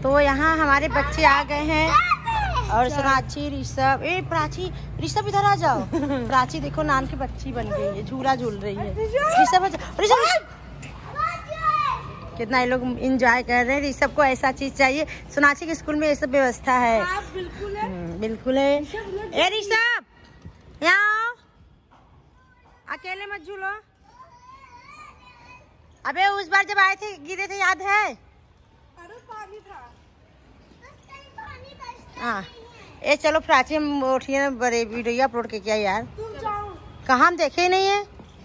तो यहाँ हमारे बच्चे आ गए हैं और सोनाक्षी, ऋषभ, प्राची, ऋषभ इधर आ जाओ। प्राची देखो नाम की बच्ची बन गई है, झूला झूल रही है। ऋषभ कितना ये लोग एंजॉय कर रहे हैं। ऋषभ को ऐसा चीज चाहिए। सोनाक्षी के स्कूल में ये सब व्यवस्था है। बिल्कुल है। ए ऋषभ यहाँ अकेले मत झूलो। अबे उस बार जब आए थे गिरे थे याद है? अरे पानी था। हाँ ये चलो प्राची हम उठिए बड़े वीडियो अपलोड के क्या यार। कहाँ हम देखे ही नहीं है।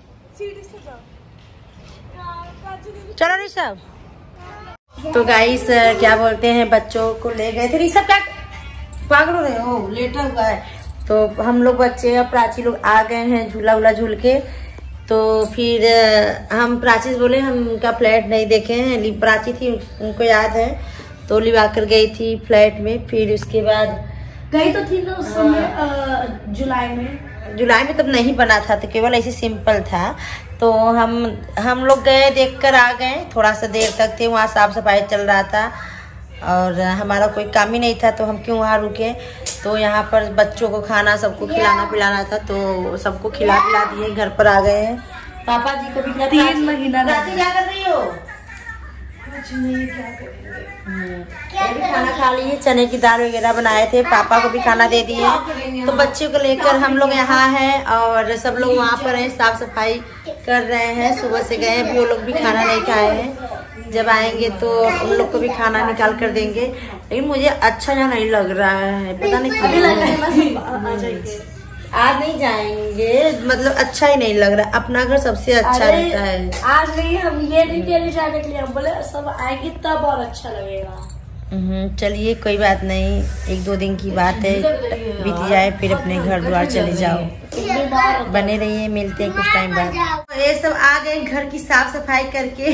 चलो ऋषभ। तो गाइस क्या बोलते हैं बच्चों को ले गए थे। ऋषभ क्या पागल हो रहे हो, लेटा हुआ है। तो हम लोग बच्चे और प्राची लोग आ गए हैं झूला उला झूल के। तो फिर हम प्राची से बोले हम उनका फ्लैट नहीं देखे हैं। प्राची थी उनको याद है तो लिवा कर गई थी फ्लैट में। फिर उसके बाद गई तो थी ना उस समय जुलाई में तब नहीं बना था तो केवल ऐसे सिंपल था। तो हम लोग गए देख कर आ गए। थोड़ा सा देर तक थे वहाँ, साफ सफाई चल रहा था और हमारा कोई काम ही नहीं था तो हम क्यों वहाँ रुके। तो यहाँ पर बच्चों को खाना सबको खिलाना पिलाना था तो सबको खिला पिला दिए, घर पर आ गए हैं। पापा जी को भी 3 महीना। क्या कर रही हो? कुछ नहीं, क्या करेंगे। ये भी खाना खा लिए, चने की दाल वगैरह बनाए थे, पापा को भी खाना दे दिए। तो बच्चे को लेकर हम लोग यहाँ हैं और सब लोग वहाँ पर हैं, साफ सफाई कर रहे हैं। सुबह से गए, अभी वो लोग भी खाना नहीं खाए हैं। जब आएंगे तो उन लोग को भी खाना निकाल कर देंगे। लेकिन मुझे अच्छा यहाँ नहीं लग रहा है, पता नहीं क्यों। आज नहीं जाएंगे, मतलब अच्छा ही नहीं लग रहा। अपना घर सबसे अच्छा रहता है। आज नहीं, हम ये नहीं कह रहे जाने के लिए, हम बोले सब आएंगे तब और अच्छा लगेगा। चलिए कोई बात नहीं, 1-2 दिन की बात है, बीत जाए फिर अपने घर द्वार चले जाओ। बने रहिए, मिलते हैं कुछ टाइम बाद। ये सब आ गए घर की साफ सफाई करके।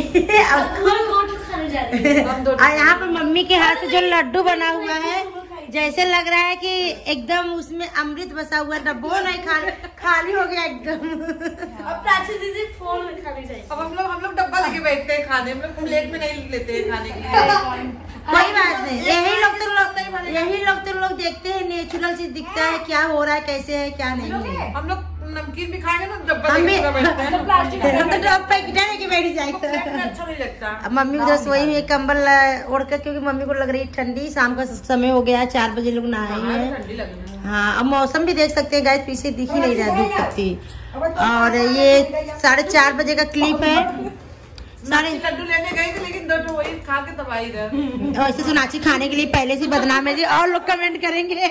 और यहाँ पर मम्मी के हाथ से जो लड्डू बना हुआ है, जैसे लग रहा है कि एकदम उसमें अमृत बसा हुआ है। डब्बो नहीं खाली हो गया एकदम। अब प्राची दीदी फोन खाने चाहिए। अब हम लोग डब्बा लेके बैठते हैं खाने में, प्लेट में नहीं लेते हैं खाने के लिए। कोई बात नहीं, यही लोग तो लोग देखते हैं, नेचुरल चीज दिखता है क्या हो रहा है, कैसे है क्या नहीं है। हम लोग नमकीन भी खाएंगे ना, डब्बा लेके बैठते हैं। हम तो डब्बा लेके बैठ जाएंगे, अच्छा नहीं लगता। मम्मी उधर सोई में कंबल ओढ़ कर, क्योंकि मम्मी को लग रही है ठंडी। शाम का समय हो गया, 4 बजे लोग नहाए हैं। हाँ अब मौसम भी देख सकते हैं गाइस, पीछे दिख ही नहीं रहा धूप पत्ती। और ये 4:30 बजे का क्लिप है। लड्डू लेने गई थी लेकिन 2 वही खा के तब आई इधर। ऐसे सोनाक्षी खाने के लिए पहले से बदनाम है जी, और लोग कमेंट करेंगे।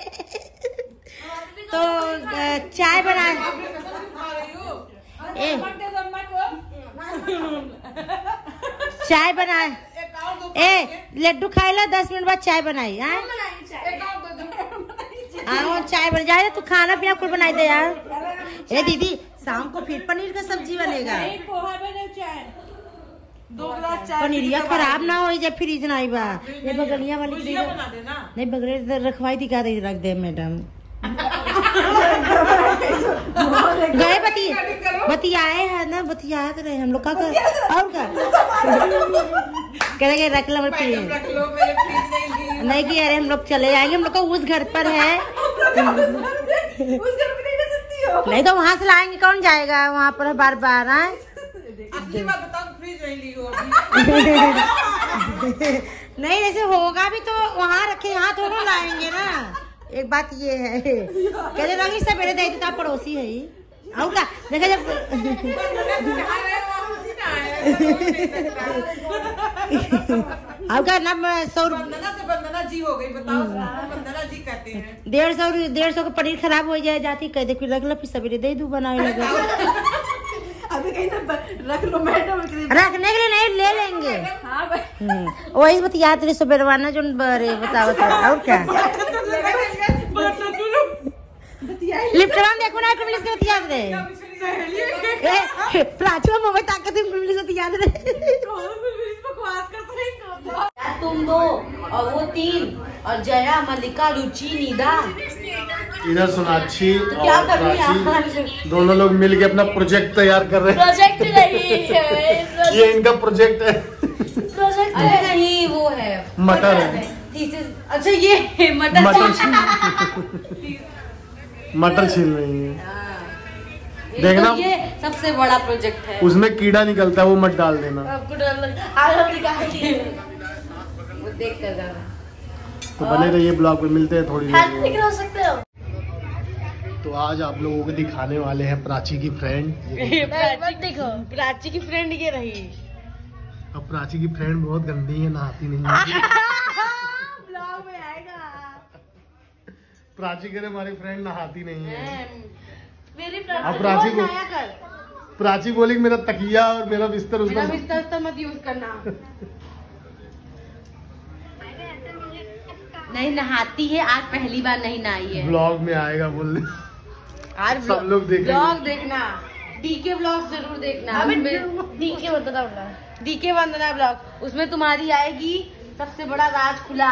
तो चाय बनाए, चाय बनाए। लड्डू खाए ला, 10 मिनट बाद चाय बनाई। चाय बन जाए तो खाना पीना कुछ बनाई दे यार। ए दीदी शाम को फिर पनीर का सब्जी बनेगा। पनीरिया खराब ना हो जाए, फ्रिज ना आई बा। ये बगलिया वाली नहीं, बगले रखवाई दिखा दे, रख दे मैडम। गए बतियाए है ना, बतियाए तो रहे हम लोग का और क्या करेंगे। रख लो नहीं कि अरे हम लोग चले जाएंगे, हम लोग का उस घर पर है। नहीं तो वहाँ से लाएंगे, कौन जाएगा वहाँ पर बार बार। नहीं ऐसे होगा भी तो वहाँ रखे, यहाँ थोड़ा लाएंगे ना। एक बात ये है, कहते रंगी सवेरे दे देता पड़ोसी है ही। आओ का देखा जब आओ का ना 100 जी हो गई, बताओ 100 जी कहते हैं। 150 का पनीर खराब हो जाए जाती, कह दे फिर रख लो, फिर सवेरे दे दूं बनाए लगा। अभी कहीं रख लो मैडम, रखने के लिए नहीं ले लेंगे। वही बता याद रहे सुबेरवाना जो बताओ और क्या। लिफ्टवा में देखो ना इंग्लिश के याद रहे। प्राचीन मोबाइल ताकत इंग्लिश के याद रहे। तुम 2 और वो 3 और जया, मल्लिका, रुचि, निदा, इधर सोनाक्षी तो और प्राची दोनों लोग मिलके अपना प्रोजेक्ट तैयार कर रहे हैं। प्रोजेक्ट नहीं है, ये इनका प्रोजेक्ट है। प्रोजेक्ट नहीं, वो है मटर है। अच्छा ये मटर मटर छील रही है। देखना तो ये सबसे बड़ा प्रोजेक्ट है। उसमें कीड़ा निकलता है, वो मत डाल देना। आपको डर लग वो देख कर जाना। तो बने रहिए ब्लॉग में, मिलते हैं थोड़ी देर में। हो सकते हो। तो आज आप लोगों को दिखाने वाले हैं प्राची की फ्रेंड। देखो प्राची की फ्रेंड ये रही। अब प्राची की फ्रेंड बहुत गंदी है, नहाती नहीं है। ब्लॉग में आएगा। प्राची कह रहे हमारी फ्रेंड नहाती नहीं है। मेरी अब प्राची बोली कि मेरा तकिया और मेरा बिस्तर उस पर बिस्तर मत यूज करना। नहीं नहाती है, आज पहली बार नहीं नहाई है। ब्लॉग में आएगा बोल। आज सब लोग देखेंगे। ब्लॉग देखना, डीके ब्लॉग जरूर देखना। डीके वंदना ब्लॉग, उसमें तुम्हारी आएगी सबसे बड़ा राज खुला।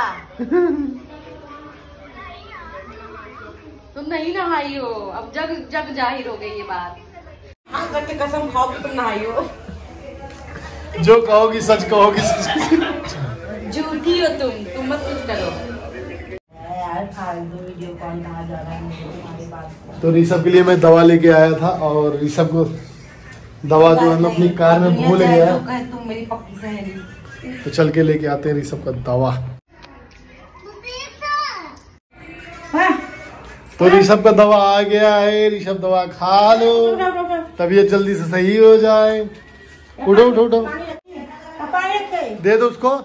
तुम नहीं नहाई हो, अब जग जग जाहिर हो गई ये बात। हाँ करके कसम खाओ कि तुम नहाई हो। जो कहोगी सच कहोगी। झूठी हो तुम मत कुछ करो। तो ऋषभ के लिए मैं दवा लेके आया था, और ऋषभ को दवा जो है ना अपनी कार में भूल गया। तुम मेरी पक्की सहेली। तो चल के लेके आते हैं ऋषभ का दवा। तो ऋषभ का दवा आ गया है। ऋषभ दवा खा लो, तबीयत जल्दी से सही हो जाए। उठो उठो उठो, दे दो उसको,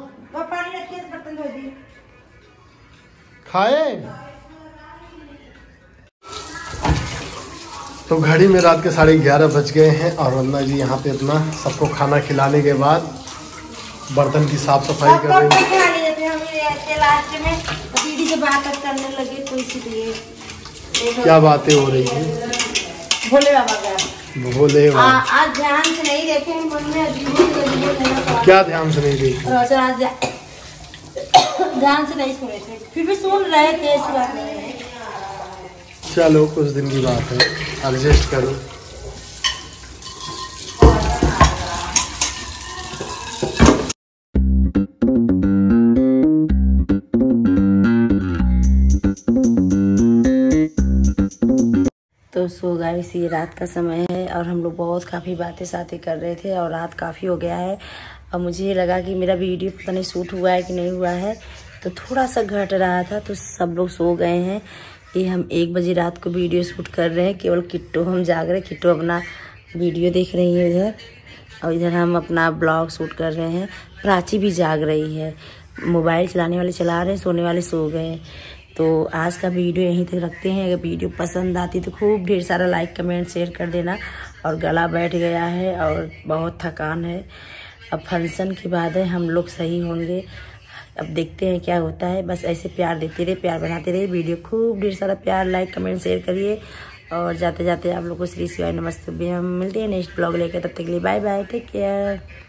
खाए। तो घड़ी में रात के 11:30 बज गए हैं, और वंदना जी यहाँ पे अपना सबको खाना खिलाने के बाद बर्तन की साफ सफाई कर रही है। लास्ट में दीदी से बात करने लगे, तो इसलिए क्या बातें हो रही है? भोले बाबा का भोले बाबा। आज ध्यान से नहीं देखे, मन में अजीब। क्या ध्यान से नहीं देखी? आज ध्यान से नहीं सुने थे, फिर भी सुन रहे थे, ऐसी बात नहीं है। चलो कुछ दिन की बात है, एडजस्ट करो। तो सो गाइस, ये रात का समय है और हम लोग काफ़ी बातें कर रहे थे, और रात काफ़ी हो गया है। और मुझे ये लगा कि मेरा वीडियो पता नहीं शूट हुआ है कि नहीं हुआ है, तो थोड़ा सा घट रहा था। तो सब लोग सो गए हैं। ये हम 1 बजे रात को वीडियो शूट कर रहे हैं, केवल किट्टू हम जाग रहे। किट्टू अपना वीडियो देख रही है इधर, और इधर हम अपना ब्लॉग शूट कर रहे हैं। प्राची भी जाग रही है, मोबाइल चलाने वाले चला रहे हैं, सोने वाले सो गए। तो आज का वीडियो यहीं तक रखते हैं। अगर वीडियो पसंद आती तो खूब ढेर सारा लाइक कमेंट शेयर कर देना। और गला बैठ गया है और बहुत थकान है। अब फंक्शन के बाद है, हम लोग सही होंगे। अब देखते हैं क्या होता है। बस ऐसे प्यार देते रहे, प्यार बनाते रहे। वीडियो खूब ढेर सारा प्यार, लाइक कमेंट शेयर करिए। और जाते जाते आप लोग को श्री शिवाय नमस्ते। हम मिलते हैं नेक्स्ट ब्लॉग लेकर, तब तक के लिए बाय बाय, टेक केयर।